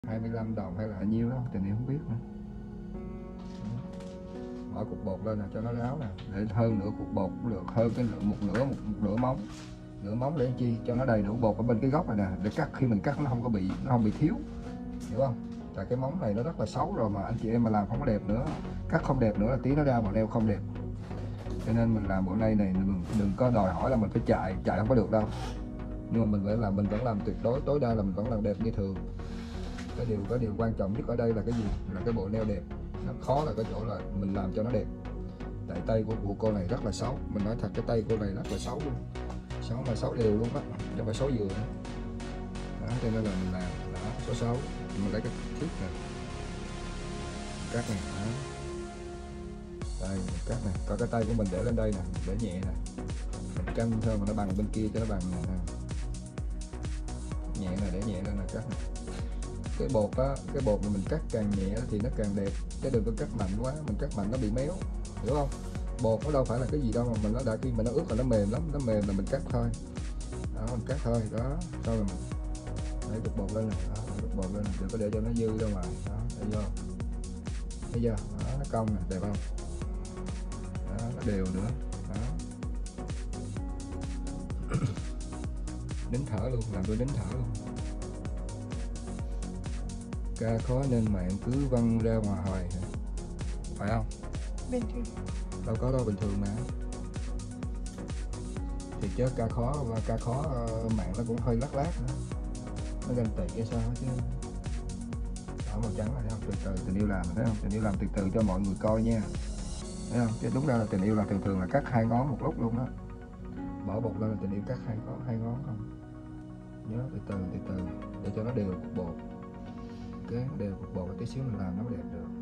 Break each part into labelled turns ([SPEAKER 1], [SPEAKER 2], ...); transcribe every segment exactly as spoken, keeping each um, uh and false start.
[SPEAKER 1] hai mươi lăm đồng hay là bao nhiêu đó Tình yêu không biết nữa. Mở cục bột lên nè cho nó ráo nè, để hơn nửa cục bột cũng được, hơn cái lượng một nửa một, một nửa móng, nửa móng để chi cho nó đầy đủ bột ở bên cái góc này nè, để cắt khi mình cắt nó không có bị nó không bị thiếu, hiểu không? Tại cái móng này nó rất là xấu rồi mà anh chị em mà làm không có đẹp nữa, cắt không đẹp nữa là tí nó ra bộ neo không đẹp. Cho nên mình làm bộ này này đừng, đừng có đòi hỏi là mình phải chạy chạy không có được đâu, nhưng mà mình phải làm, mình vẫn làm tuyệt đối tối đa là mình vẫn làm đẹp như thường. Cái điều cái điều quan trọng nhất ở đây là cái gì? Là cái bộ neo đẹp. Nó khó là cái chỗ là mình làm cho nó đẹp. Tại tay của, của cô này rất là xấu, mình nói thật cái tay cô này rất là xấu luôn, xấu mà xấu đều luôn á, chứ không phải xấu vừa nữa. Đó, cho nên là mình làm đó, số xấu mình lấy cái thước này cắt này đó. Đây cắt này, có cái tay của mình để lên đây nè, để nhẹ nè, mình canh thôi mà nó bằng bên kia cho nó bằng nè, nhẹ nè, để nhẹ lên là cắt này. Cái bột á, cái bột mà mình cắt càng nhẹ thì nó càng đẹp, chứ đừng có cắt mạnh quá, mình cắt mạnh nó bị méo, hiểu không? Bột nó đâu phải là cái gì đâu mà mình nó đã khi mà nó ướt là nó mềm lắm, nó mềm là mình cắt thôi, đó mình cắt thôi, đó xong rồi mình lấy cục bột lên này, đó, cục bột lên này, đừng có để cho nó dư ra ngoài, đó, thấy chưa? Thấy chưa? Đó, nó cong nè, đẹp không? Đó, nó đều nữa, đó. Nín thở luôn, làm tôi nín thở luôn. Ca khó nên mạng cứ văng ra ngoài hoài, phải không?
[SPEAKER 2] Bình thường.
[SPEAKER 1] Đâu có đâu, bình thường mà. Thì chứ ca khó ca khó mạng nó cũng hơi lắc lác nữa, nó ganh tị hay sao chứ. Đó màu trắng này thấy không? Từ từ tình yêu làm thấy không? Tình yêu làm từ từ cho mọi người coi nha, thấy không? Chứ đúng ra là tình yêu làm thường thường là cắt hai ngón một lúc luôn đó. Bỏ bột lên là tình yêu cắt hai ngón hai ngón không? Nhớ từ từ từ từ để cho nó đều cục bột. Cái đều cục bột tí xíu mình làm nó mới đẹp được.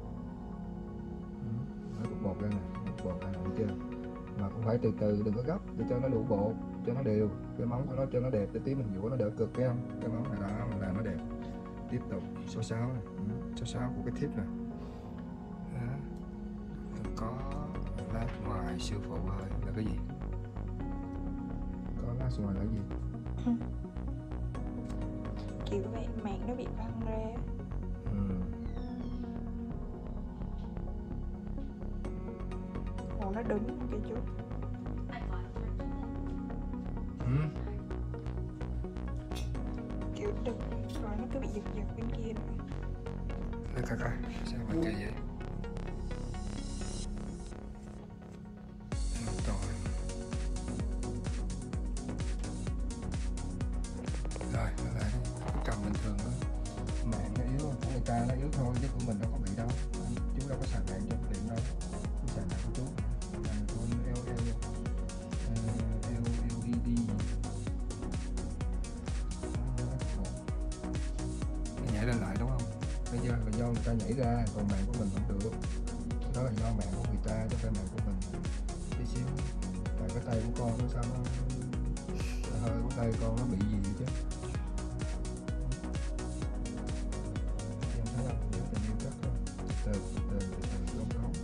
[SPEAKER 1] Nó cục bột lên này, cục bột lên này, chưa? Mà cũng phải từ từ, đừng có gấp để cho nó đủ bột, cho nó đều, cái móng của nó cho nó đẹp, để tí mình dũa nó đỡ cực, thấy không? Cái móng này đó mình làm nó đẹp. Tiếp tục số sáu này, số sáu của cái thiếp này. Đó. Có lát ngoài sư phụ ơi là cái gì? Có lát ngoài là cái gì?
[SPEAKER 2] Ừ. Kiểu vậy mạng nó bị văng ra.
[SPEAKER 1] Ừ.
[SPEAKER 2] Ồ, nó đứng cái chút.
[SPEAKER 1] Ừ.
[SPEAKER 2] Kiểu đứng rồi nó cứ bị giật giật bên kia nữa.
[SPEAKER 1] Để coi coi sao mà kỳ vậy? Rồi. Rồi, nó lại cầm bình thường đó. Mạng nó yếu, của người ta nó yếu thôi chứ của mình đâu có bị đâu. Chú đâu có sạc mạng cho điện đâu. Chú sạc mạng của chú. Mạng của L L L E D. Nó nhảy lên lại đúng không? Bây giờ là do người ta nhảy ra, còn mạng của mình vẫn được. Đó là do mạng của người ta chứ không phải mạng của mình. Tí xíu. Tại cái tay của con nó sao nó hơi của tay con nó bị gì chứ. Em thấy không? Nhớ tình yêu cắt thôi. Từ từ từ từ không không.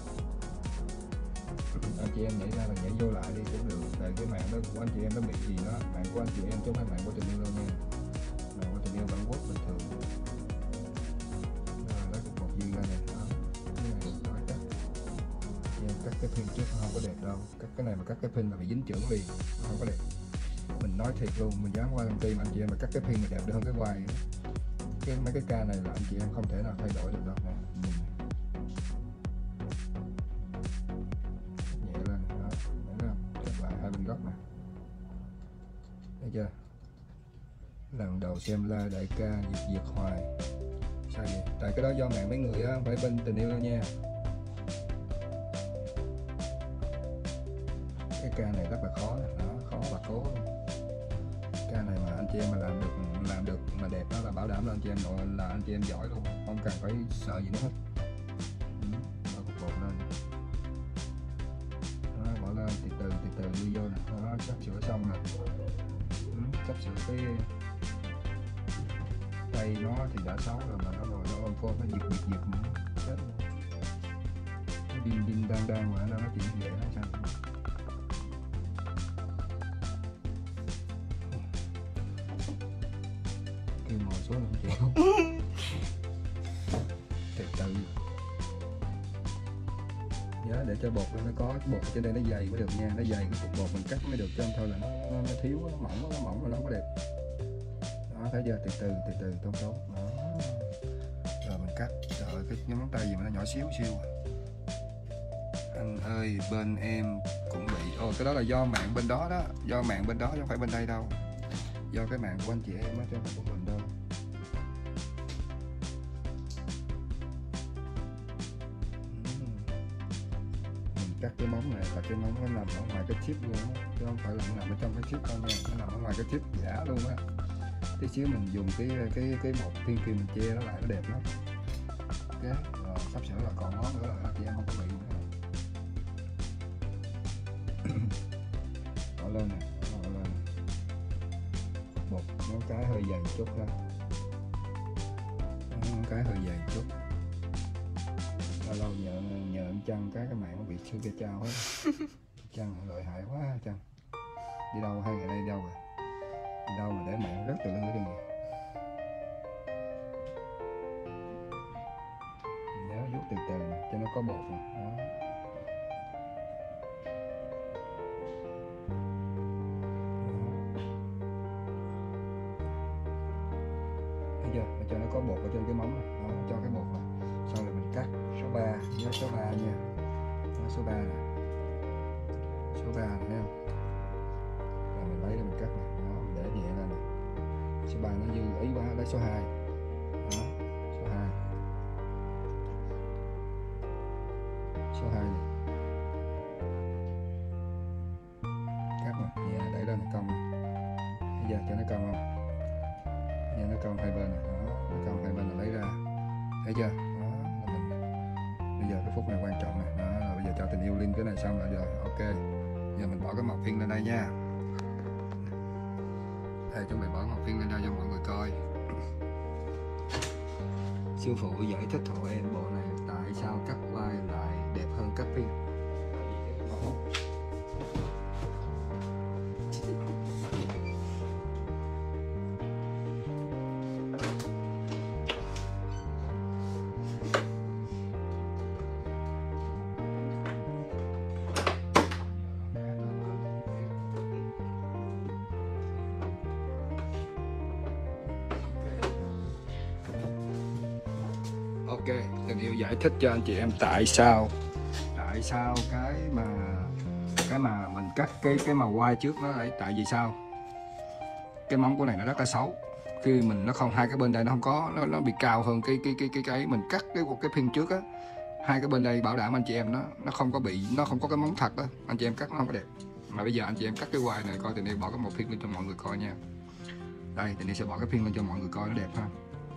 [SPEAKER 1] Anh chị em nhảy ra là nhảy vô lại đi cũng được. Tại cái mạng đó của anh chị em nó bị gì đó, mạng của anh chị em chứ không phải mạng của tình yêu đâu nha. Mạng của tình yêu vẫn quốc bình thường. Rồi lấy cục bột dư ra nè, đó. Cái này được rồi cắt. Em cắt cái pin trước không có đẹp đâu. Cắt cái này mà cắt cái pin là bị dính chưởng liền, không có đẹp. Mình nói thiệt luôn, mình dám qua công ty mà anh chị em mà cắt cái pin mà đẹp hơn cái quai. Cái mấy cái ca này là anh chị em không thể nào thay đổi được đâu nè. Nhẹ lên đó, thấy không? Cắt lại hai bên góc nè. Thấy chưa? Lần đầu xem la đại ca giật giật hoài. Sao vậy? Tại cái đó do mạng mấy người á, không phải bên tình yêu đâu nha. Cái ca này rất là khó nè, đó, khó và cố luôn. Ca này mà anh chị em mà làm được làm được mà đẹp đó là bảo đảm là anh chị em nội là anh chị em giỏi luôn, không cần phải sợ gì nữa hết. Ừ, bỏ cục bột lên, đó, bỏ lên từ từ từ từ đi vô nè, đó, sắp sửa xong rồi. Ừ, sắp sửa cái tay nó thì đã xấu rồi mà nó rồi nó ôm cô nó giật giật giật nữa, chết luôn. Nó đinh đinh đang đang mà nó nói chuyện vậy nó sao? Kêu ngồi xuống không chịu. Nhớ để cho bột nó có bột trên đây nó dày mới được nha, nó dày cái cục bột mình cắt mới được, chứ không thôi là nó, nó, nó thiếu, nó mỏng, nó mỏng là nó không có đẹp. Đó, thấy chưa, từ từ từ từ tốn tốn đó, rồi mình cắt. Trời ơi, cái ngón tay gì mà nó nhỏ xíu xíu. Anh ơi, bên em cũng bị, ồ cái đó là do mạng bên đó đó, do mạng bên đó chứ không phải bên đây đâu, do cái mạng của anh chị em á chứ không phải của mình đâu. Cắt cái móng này là cái móng nó nằm ở ngoài cái chip luôn á, chứ không phải là nó nằm ở trong cái chip đâu nha, nó nằm ở ngoài cái chip giả luôn á. Tí xíu mình dùng cái cái cái bột thiên kim mình che nó lại nó đẹp lắm. Ok, rồi sắp sửa là còn món nữa là chị em không có bị nữa. Bỏ lên nè, bỏ lên. Bột ngón cái hơi dày chút ha, ngón cái hơi dày chút. Lâu lâu nhờ nhờ anh Trăng cái cái mạng nó bị sư cái trao hết. Trăng lợi hại quá Trăng. Đi đâu hai ngày nay đi đâu rồi? Đi đâu mà để mạng rất từ lưng ở chân vậy? Nhớ vuốt từ từ cho nó có bột nè. Đó. Thấy chưa? Để cho nó có bột ở trên cái móng này. Đó, cho cái bột này. Sau rồi mình cắt số ba, nhớ số ba nha. Đó, số ba nè. Số ba này thấy không? Rồi mình lấy ra mình cắt nè. Đó, mình để nhẹ lên nè. Số ba nó dư ý quá, lấy số hai. Đó, số hai. Số hai này. Cắt nè, nhẹ để lên cong nè. Bây giờ cho nó cong không? Nha, nó cong hai bên nè. Đó, nó cong hai bên là lấy ra. Thấy chưa? Đó, là mình bây giờ cái phút này quan trọng này. Đó, rồi bây giờ cho tình yêu Linh cái này xong rồi rồi. Ok. Giờ mình bỏ cái màu pin lên đây nha. Đây chuẩn bị bỏ màu pin lên đây cho mọi người coi. Sư phụ giải thích hộ em bộ này tại sao cắt vai lại đẹp hơn cắt pin. Ok, tình yêu giải thích cho anh chị em tại sao tại sao cái mà cái mà mình cắt cái cái màu white trước nó lại, tại vì sao cái móng của này nó rất là xấu, khi mình nó không, hai cái bên đây nó không có, nó nó bị cao hơn cái cái cái cái cái mình cắt cái cái pin trước á, hai cái bên đây bảo đảm anh chị em nó nó không có bị, nó không có cái móng thật đó, anh chị em cắt nó không có đẹp. Mà bây giờ anh chị em cắt cái white này coi, tình yêu bỏ cái một pin lên cho mọi người coi nha. Đây, tình yêu sẽ bỏ cái pin lên cho mọi người coi nó đẹp ha.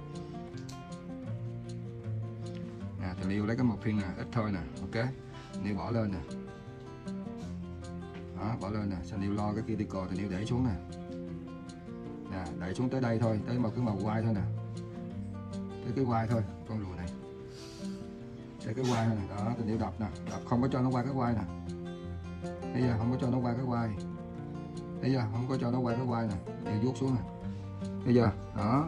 [SPEAKER 1] Nè, tình yêu lấy cái một pin nè, ít thôi nè, ok. Tình yêu bỏ lên nè. Đó, bỏ lên nè, tình yêu lo cái kia đi cò, tình yêu để xuống nè. Nè, đẩy xuống tới đây thôi, tới một cái màu white thôi nè. Tới cái white thôi, con lùi này. Tới cái white thôi nè, đó, tình yêu đập nè, đập không có cho nó qua cái white nè. Bây giờ không có cho nó qua cái white. Bây giờ không có cho nó qua cái white nè, tình yêu vuốt xuống nè. Bây giờ, đó.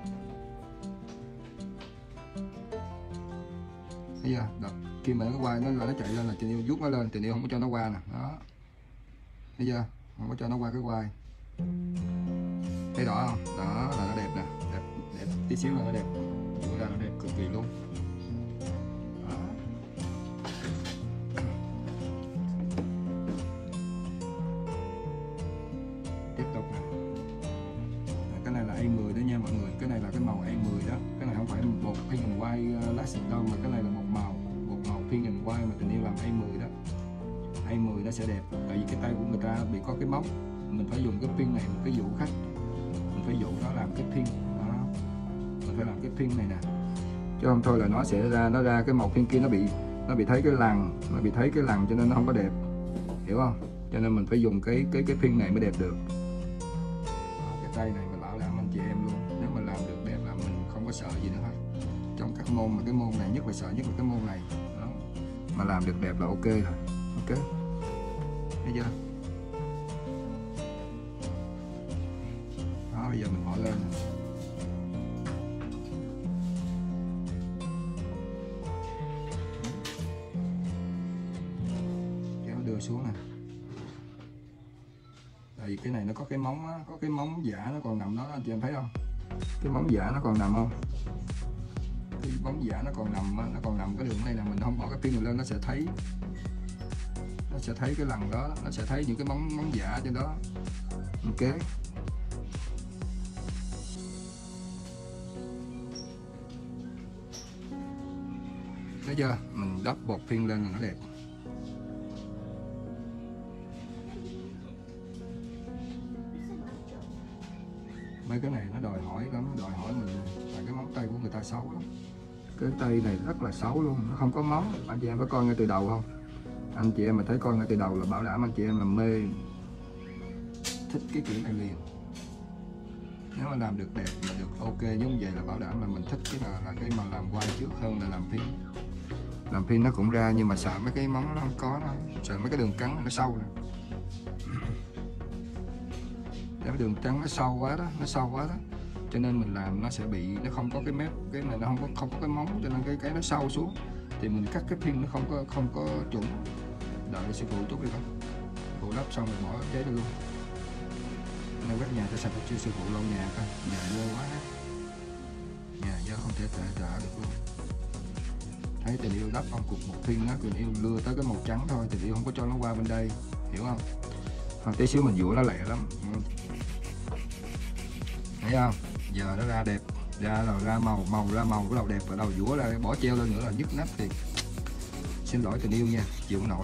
[SPEAKER 1] Bây giờ đập khi mà nó quay nó nó chạy lên là tình yêu vuốt nó lên, tình yêu không có cho nó qua nè, đó. Bây giờ không có cho nó qua cái quay, thấy rõ không? Đó là nó đẹp nè, đẹp đẹp tí xíu là nó đẹp, vừa ra nó đẹp cực kỳ luôn. Đó. Tiếp tục nè. Cái này là A mười đó nha mọi người, cái này là cái màu A mười đó, cái này không phải bột pink and white classic đâu, mà cái này là một màu một màu pink and white mà tình yêu làm A mười đó. A mười nó sẽ đẹp, tại vì cái tay của người ta bị có cái móc, mình phải dùng cái pin này, một cái dụ khách, mình phải dụ nó làm cái pin đó, mình phải làm cái pin này nè, chứ không thôi là nó sẽ ra nó ra cái màu pin kia nó bị nó bị thấy cái lằn, nó bị thấy cái lằn cho nên nó không có đẹp, hiểu không? Cho nên mình phải dùng cái cái cái pin này mới đẹp được. Cái tay này mình bảo đảm anh chị em luôn, nếu mà làm được đẹp là mình không có sợ gì nữa hết. Trong các môn mà cái môn này nhất là sợ nhất là cái môn này đó. Mà làm được đẹp là ok rồi, ok, thấy chưa? Đó, bây giờ mình bỏ lên này. tại vì cái này nó có cái móng á, có cái móng giả nó còn nằm đó, anh chị em thấy không? Cái móng giả nó còn nằm không? Cái móng giả nó còn nằm, nó còn nằm cái đường này là mình không bỏ cái pin này lên nó sẽ thấy, nó sẽ thấy cái lần đó, nó sẽ thấy những cái móng móng giả trên đó. Ok. Thấy chưa? Mình đắp bột pin lên là nó đẹp. Mấy cái này nó đòi hỏi lắm, đòi hỏi mình, tại cái móng tay của người ta xấu lắm. Cái tay này rất là xấu luôn, nó không có móng. Anh chị em có coi ngay từ đầu không? Anh chị em mà thấy coi ngay từ đầu là bảo đảm anh chị em là mê, thích cái kiểu này liền. Nếu mà làm được đẹp mà được ok giống vậy là bảo đảm là mình thích cái là, là cái mà làm quay trước hơn là làm pin. Làm pin nó cũng ra nhưng mà sợ mấy cái móng nó không có, nó sợ mấy cái đường cắn nó sâu này. Cái đường trắng nó sâu quá đó, nó sâu quá đó, cho nên mình làm nó sẽ bị, nó không có cái mép, cái này nó không có không có cái móng, cho nên cái cái nó sâu xuống thì mình cắt cái pin nó không có không có chuẩn. Đợi sư phụ chút đi con, phụ lắp xong rồi bỏ giấy đi luôn. Nên quét nhà cho sạch chưa sư phụ lau nhà coi, nhà dơ quá, nhà dơ không thể tệ tệ được luôn. Thấy tình yêu đắp con cục một pin á, tình yêu lưa tới cái màu trắng thôi, tình yêu không có cho nó qua bên đây, hiểu không? Còn tí xíu mình dũa nó lẹ lắm, thấy không? Giờ nó ra đẹp, ra rồi ra màu, màu ra màu bắt đầu đẹp, rồi đầu dũa ra bỏ treo lên nữa là nhức nách thì xin lỗi tình yêu nha, chịu không nổi.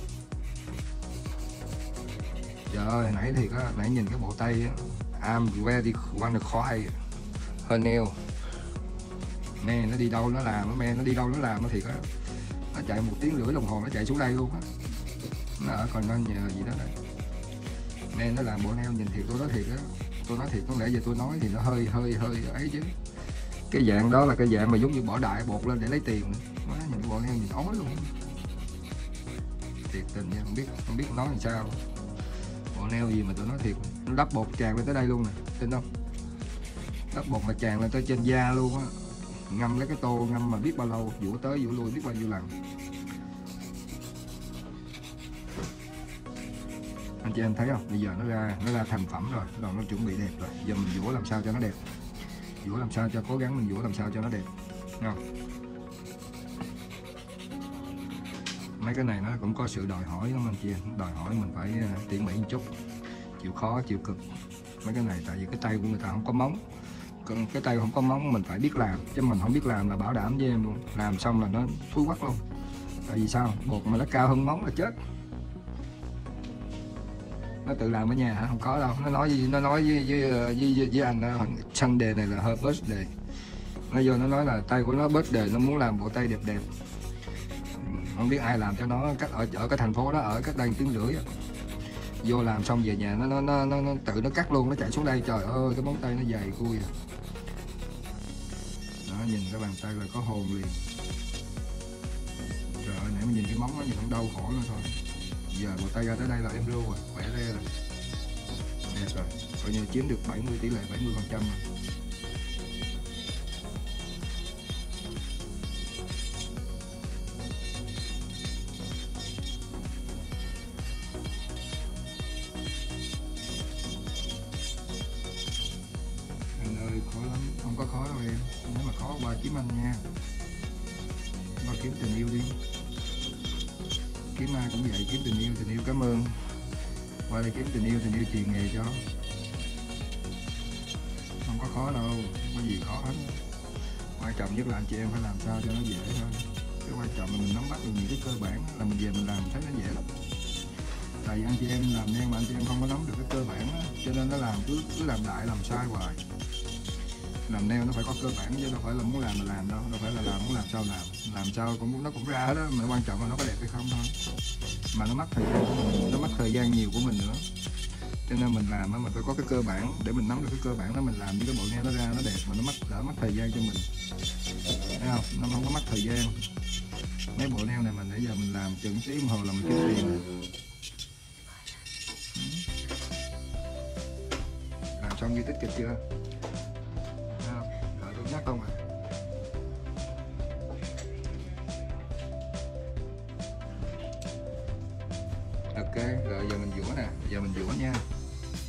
[SPEAKER 1] Trời ơi, nãy thì có nãy nhìn cái bộ tay I'm ready wanna cry her nail. Mẹ nó đi đâu nó làm, mẹ nó đi đâu nó làm nó thiệt á. Nó chạy một tiếng rưỡi đồng hồ nó chạy xuống đây luôn á. Nó ở còn nó nhờ gì đó đây. Mẹ nó làm bộ nail nhìn thiệt, tôi nói thiệt á. Tôi nói thiệt, có lẽ giờ tôi nói thì nó hơi hơi hơi ấy chứ. Cái dạng đó là cái dạng mà giống như bỏ đại bột lên để lấy tiền. Má nhìn bộ nail nhìn ói luôn. Thiệt tình nha, không biết không biết nói làm sao. Bộ nail gì mà tôi nói thiệt, nó đắp bột tràn lên tới đây luôn nè, tin không? Đắp bột mà tràn lên tới trên da luôn á. Ngâm lấy cái tô ngâm mà biết bao lâu, vũa tới vũa lui biết bao nhiêu lần. Anh chị em thấy không? Bây giờ nó ra nó ra thành phẩm rồi, rồi nó chuẩn bị đẹp rồi. Giờ mình vũa làm sao cho nó đẹp, vũa làm sao cho cố gắng mình vũa làm sao cho nó đẹp, thấy không? Mấy cái này nó cũng có sự đòi hỏi lắm anh chị em, đòi hỏi mình phải tỉ mỉ một chút, chịu khó chịu cực. Mấy cái này tại vì cái tay của người ta không có móng, còn cái tay không có móng mình phải biết làm, chứ mình không biết làm là bảo đảm với em luôn, làm xong là nó thúi quắc luôn. Tại vì sao? Bột mà nó cao hơn móng là chết. Nó tự làm ở nhà hả? Không có đâu. Nó nói với, nó nói với với, với, với, với anh Sunday này là her birthday. Nó vô nó nói là tay của nó birthday, nó muốn làm bộ tay đẹp đẹp. Không biết ai làm cho nó, cách ở ở cái thành phố đó, ở cách đây tiếng rưỡi. Vô làm xong về nhà nó nó, nó nó nó tự nó cắt luôn, nó chạy xuống đây, trời ơi cái móng tay nó dày cui à. Đó, nhìn cái bàn tay là có hồn liền. Trời ơi, nãy mình nhìn cái móng nó nhìn cũng đau khổ nữa thôi. Giờ bộ tay ra tới đây là em ru rồi, khỏe re rồi, đẹp rồi, coi như chiếm được bảy mươi tỷ lệ bảy mươi phần trăm rồi. Khó lắm, không có khó đâu em. Nếu mà khó qua kiếm anh nha, qua kiếm tình yêu đi, kiếm ai cũng vậy, kiếm tình yêu, tình yêu cảm ơn. Qua đây kiếm tình yêu, tình yêu truyền nghề cho, không có khó đâu, không có gì khó hết. Quan trọng nhất là anh chị em phải làm sao cho nó dễ thôi. Cái quan trọng là mình nắm bắt được những cái cơ bản là mình về mình làm thấy nó dễ lắm. Tại vì anh chị em làm nên mà anh chị em không có nắm được cái cơ bản đó, cho nên nó làm cứ cứ làm đại làm sai hoài. Làm nail nó phải có cơ bản chứ đâu phải là muốn làm mà làm đâu, đâu phải là làm muốn làm sao làm, làm sao cũng nó cũng ra hết đó, mà quan trọng là nó có đẹp hay không thôi. Mà nó mất thời gian của mình, nó mất thời gian nhiều của mình nữa, cho nên mình làm mình phải có cái cơ bản để mình nắm được cái cơ bản đó, mình làm những cái bộ nail nó ra nó đẹp mà nó mất đỡ mất thời gian cho mình, thấy không? Nó không có mất thời gian. Mấy bộ nail này mình nãy giờ mình làm chừng tiếng đồng hồ là mình kiếm tiền rồi. Làm xong ghi tích kịch chưa? Nhắc không à? Ok, rồi giờ mình vũa nè, giờ mình vũa nha.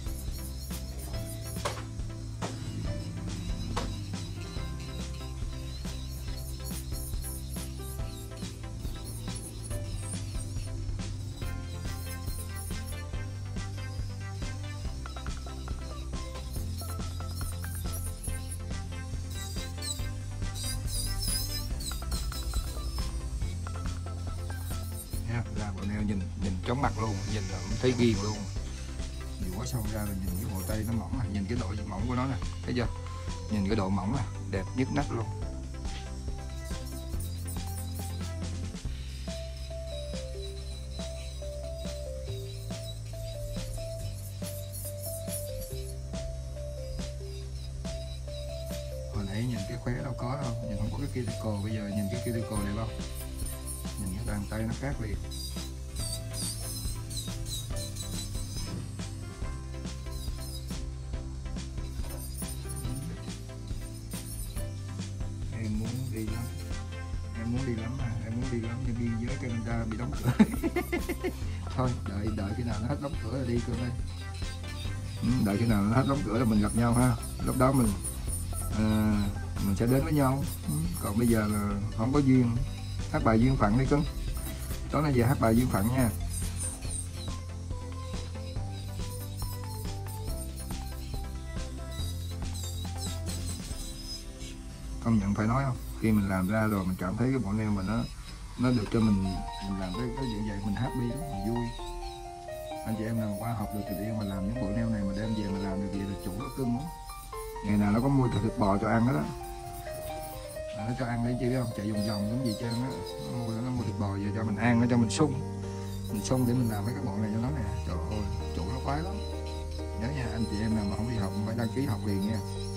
[SPEAKER 1] chóng mặt luôn, nhìn là thấy ghiền luôn. Dũa xong ra là nhìn cái bộ tay nó mỏng, nhìn cái độ mỏng của nó nè, thấy chưa? Nhìn cái độ mỏng nè, đẹp nhức nách luôn. Hồi nãy nhìn cái khóe đâu có đâu, nhìn không có cái cuticle, bây giờ nhìn cái cuticle đẹp không? Nhìn cái bàn tay nó khác liền. Em muốn đi lắm, em muốn đi lắm mà, em muốn đi lắm nhưng biên giới Canada bị đóng cửa. Thôi đợi đợi khi nào nó hết đóng cửa rồi đi cơ đây. Ừ, đợi khi nào nó hết đóng cửa là mình gặp nhau ha, lúc đó mình à, mình sẽ đến với nhau. Ừ, còn bây giờ là không có duyên. Hát bài duyên phận đi cưng, tối nay về hát bài duyên phận nha. Công nhận phải nói không, khi mình làm ra rồi mình cảm thấy cái bộ nail mình nó nó được cho mình mình làm cái cái dạng vậy mình happy lắm, mình vui. Anh chị em nào qua học được thì yêu mà làm những bộ nail này mà đem về mà làm được vậy là chủ nó cưng lắm. Ngày nào nó có mua thịt bò cho ăn đó, đó. Nó cho ăn đấy chứ biết không, chạy vòng vòng giống gì trơn á, nó mua nó mua thịt bò về cho mình ăn, nó cho mình sung mình sung để mình làm mấy cái bộ này cho nó nè. Trời ơi chủ nó khoái lắm. Nhớ nha, anh chị em nào mà không đi học phải đăng ký học liền nha.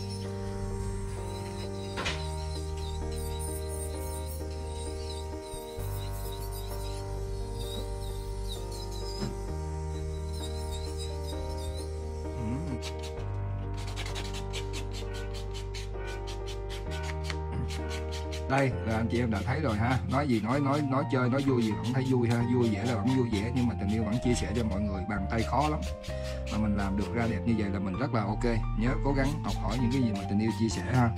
[SPEAKER 1] Đây là anh chị em đã thấy rồi ha, nói gì nói nói nói chơi nói vui gì vẫn thấy vui ha, vui vẻ là vẫn vui vẻ, nhưng mà tình yêu vẫn chia sẻ cho mọi người. Bàn tay khó lắm mà mình làm được ra đẹp như vậy là mình rất là ok. Nhớ cố gắng học hỏi những cái gì mà tình yêu chia sẻ ha.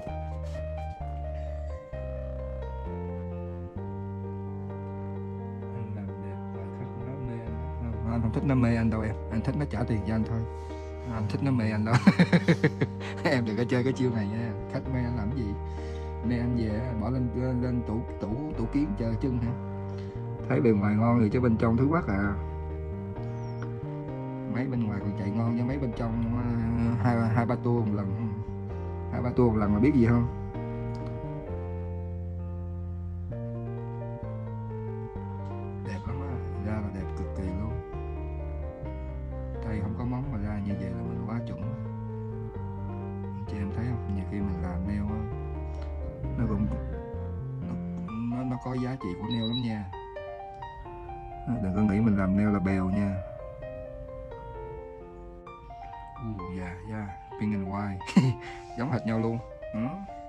[SPEAKER 1] Anh làm đẹp và khách nó mê anh. Anh không thích nó mê anh đâu em, anh thích nó trả tiền cho anh thôi, anh thích nó mê anh đâu. Em đừng có chơi cái chiêu này nha, khách mê anh làm gì. Mê anh về bỏ lên lên, lên tủ tủ tủ kiến chờ chân ha. Thấy bề ngoài ngon rồi chứ bên trong thứ quắc à. Mấy bên ngoài còn chạy ngon chứ mấy bên trong uh, hai hai ba tour một lần, hai ba tour một lần là biết gì không. Đẹp lắm á, ra là đẹp cực kỳ luôn. Tay không có móng mà ra như vậy là mình quá chuẩn. Chị em thấy không, nhiều khi mình làm nail á nó cũng nó, nó có giá trị của nail lắm nha. Đừng có nghĩ mình làm nail là bèo nha. Uh, dạ yeah, yeah. Pink and white giống hệt nhau luôn. Ừ.